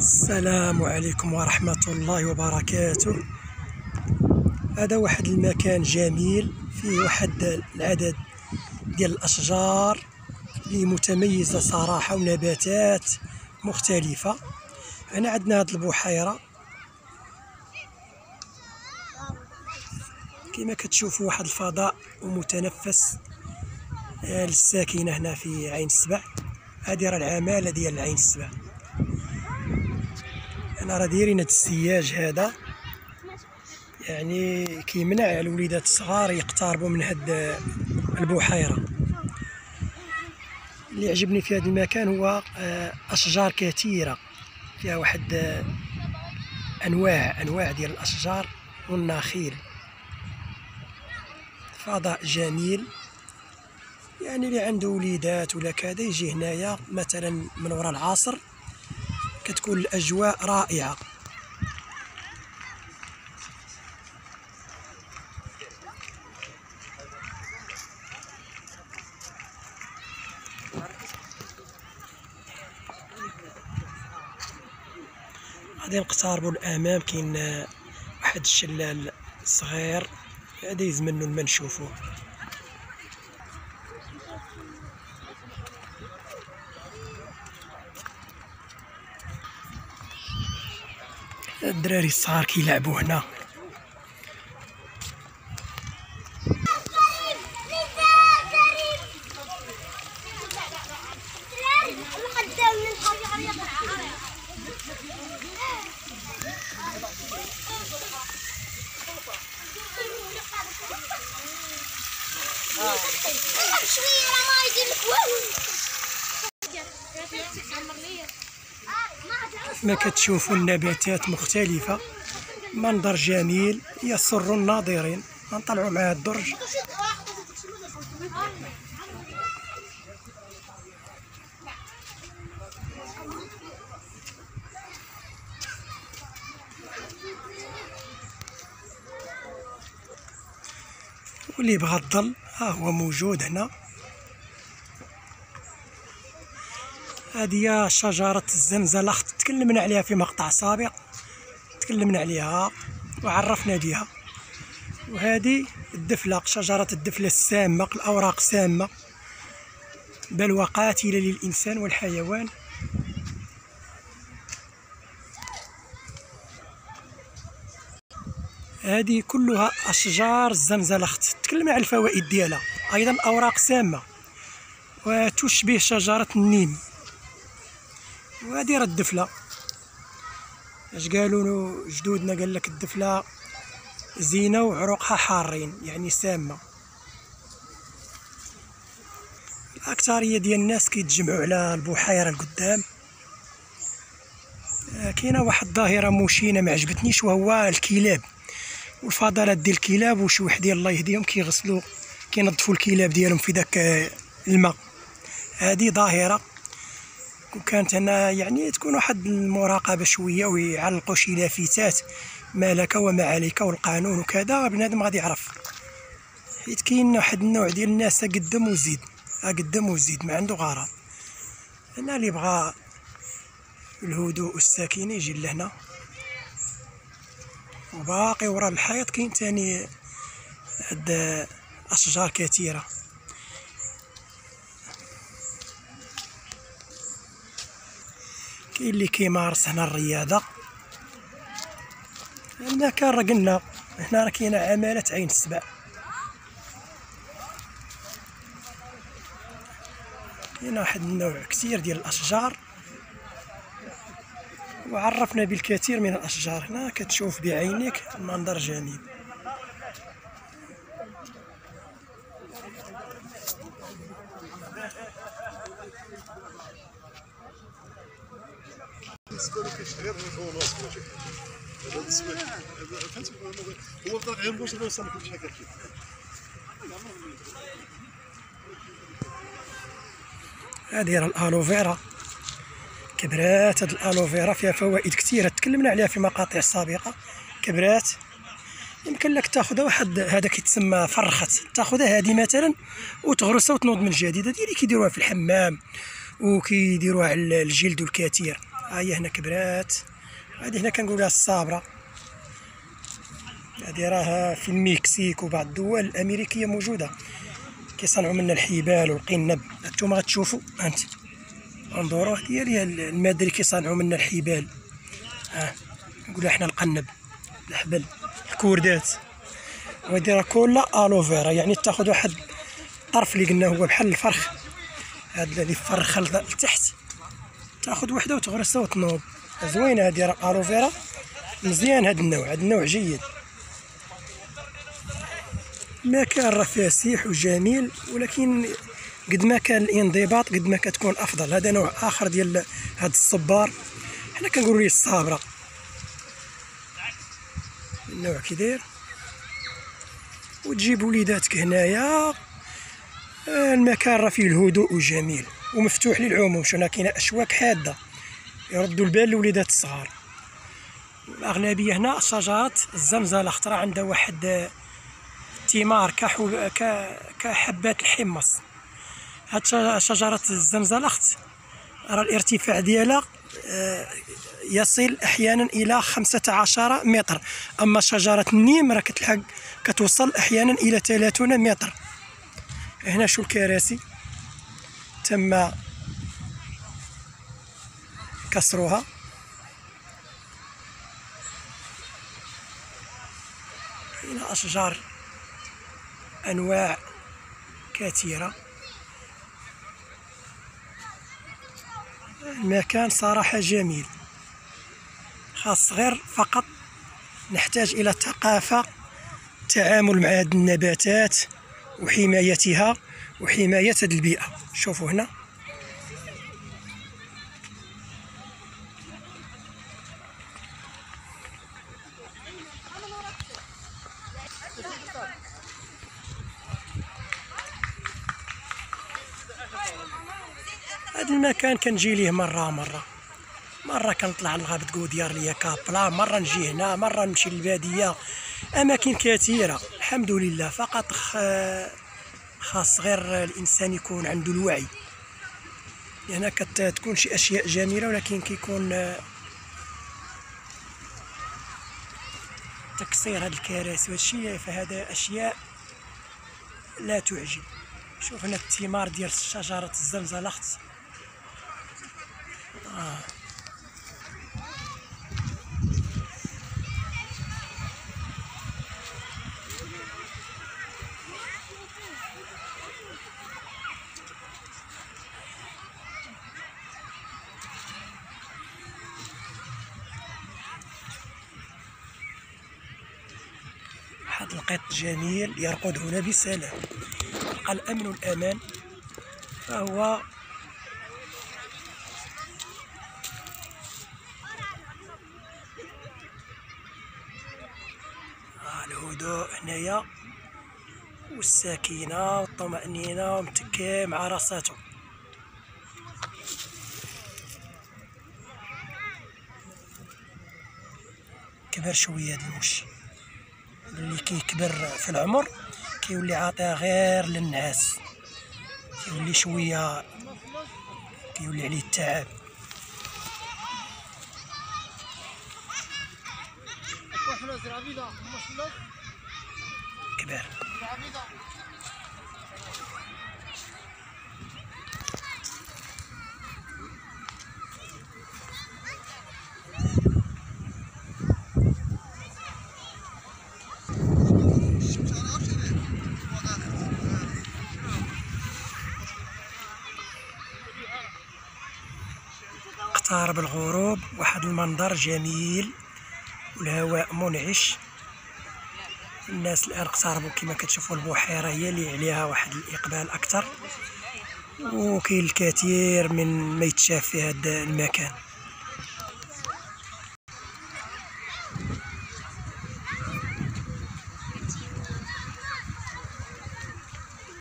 السلام عليكم ورحمة الله وبركاته. هذا واحد المكان جميل فيه واحد العدد ديال الأشجار اللي متميزة صراحة ونباتات مختلفة. هنا عندنا هاد البحيرة كما كتشوفوا، واحد الفضاء ومتنفس للساكنة هنا في عين السبع. هذه راه العمالة ديال عين السبع. هنا راه دايرين هاد السياج هذا، يعني كيمنع الوليدات الصغار يقتربوا من هاد البحيرة. اللي عجبني في هذا المكان هو أشجار كثيرة، فيها واحد أنواع ديال الأشجار والنخيل. فضاء جميل، يعني اللي عنده وليدات ولا كذا يجي هنايا مثلا من وراء العصر، كتكون الأجواء رائعة. غادي نقتربوا الأمام، كاين واحد الشلال صغير هذا يزمنوا لما نشوفوه. الدراري الصغار كيلعبوا هنا. كما كتشوفوا النباتات مختلفة، منظر جميل يسر الناظرين. غنطلعوا مع هاد الدرج. واللي بغى الظل ها هو موجود هنا. هذه شجرة الزنزلخ، تكلمنا عليها في مقطع سابق، تكلمنا عليها وعرفنا بها. وهذه الدفلة، شجرة الدفلة السامة، الأوراق سامة بل وقاتلة للإنسان والحيوان. هذه كلها أشجار الزنزلخ، تكلمنا على الفوائد ديالها. أيضا أوراق سامة وتشبه شجرة النيم. وهذه راه الدفلة، اش قالوا جدودنا؟ قال لك الدفلة زينة وعروقها حارين، يعني سامة. الأكثرية ديال الناس كيتجمعوا على البحيرة القدام. كاينه واحد الظاهرة مشينة ما عجبتنيش، وهو الكلاب والفضلات ديال الكلاب. وشي وحدين الله يهديهم كيغسلوا كينظفوا الكلاب ديالهم في داك الماء. هذه ظاهرة وكانت هنا يعني تكون واحد المراقبة شوية، ويعلقوا شي لافتات ما لك وما عليك والقانون وكذا، بنادم غادي يعرف. حيت كاين واحد النوع ديال الناس قدم وزيد، قدم وزيد، ما عنده غرض. هنا اللي بغى الهدوء والسكينة يجي لهنا. وباقي ورا الحيط كاين تاني هاد أشجار كثيرة. كاين اللي كيمارس هنا الرياضة. هنا كان راه قلنا هنا راه كاينه عمالة عين السبع. كاين واحد النوع كثير ديال الأشجار، وعرفنا بالكثير من الأشجار. هنا كتشوف بعينيك المنظر جميل. بالنسبه له كيشتغل هو ناقص بروجي. هذا بالنسبه فهمتي، هو بدا غير باش يوصل لكل شيء كيف. هذه راه الالوفيرا كبرات. هاد الالوفيرا فيها فوائد كثيره تكلمنا عليها في مقاطع سابقه. كبرات يمكن لك تاخذها، واحد هذا كيتسمى فرخت، تاخذها هذه مثلا وتغرسها وتنوض من جديد. هذه اللي كيديروها في الحمام وكيديروها على الجلد والكثير. هي هنا كبرات. هذه هنا كنقولها الصابرة. هذه راها في المكسيك وبعض الدول الأمريكية موجودة، كيصنعوا منها الحبال والقنب. هانتوما غتشوفوا، هانت انظروا، هذه هي المادة اللي كيصنعوا منها الحبال. نقولها حنا القنب، الحبل، الكوردات. وهذه راه كلها الوفيرا، يعني تاخذ واحد الطرف اللي قلنا هو بحال الفرخ، هذا اللي فرخ لتحت، تاخذ وحده وتغرسها وتنوض. زوينه هذه راه الوفيرا، مزيان. هذا النوع جيد. المكان راه فسيح وجميل، ولكن قد ما كان الانضباط قد ما كتكون افضل. هذا نوع اخر ديال هذا الصبار، حنا كنقولوا ليه الصابره. النوع كي داير. وتجيب وليداتك هنايا. المكان راه فيه الهدوء وجميل ومفتوح للعموم. شوف هنا كاينه اشواك حاده يردوا البال للوليدات الصغار. الاغلبيه هنا شجرات الزنزلخت، راه عندها واحد الثمار كحبات الحمص. هاد شجرة الزنزلخت راه الارتفاع ديالها يصل احيانا الى 15 متر، اما شجرة النيم راه كتلحق كتوصل احيانا الى 30 متر. هنا شو الكراسي تم كسرها. هنا اشجار انواع كثيرة. المكان صراحة جميل، خاص غير فقط نحتاج إلى ثقافة التعامل مع هذه النباتات وحمايتها وحماية هذه البيئة. شوفوا هنا هذا المكان كنجي ليه مرة كنطلع لغابة غوديار ليا كابلا، مرة نجي هنا، مرة نمشي للبادية. أماكن كثيرة الحمد لله، فقط خاص غير الإنسان يكون عنده الوعي. هنا كتكون شي أشياء جميلة، ولكن كيكون تكسير هاد الكراسي والشي، فهذا أشياء لا تعجب. شوف هنا الثمار ديال شجرة الزنزلخت. هذا القط جميل يرقد هنا بسلام، يلقى الأمن والأمان. فهو الهدوء هنايا والسكينة والطمأنينة، ومتكي مع راساتو. كبر شوية هاد المشي، اللي كيكبر في العمر كيولي عاطيه غير للنعاس، كيولي شوية كيولي عليه التعب. كبر اقترب الغروب، واحد المنظر جميل والهواء منعش. الناس الان اقتربوا كما كتشوفوا. البحيره هي اللي عليها واحد الاقبال اكثر، وكاين الكثير من ما يتشاف في هذا المكان.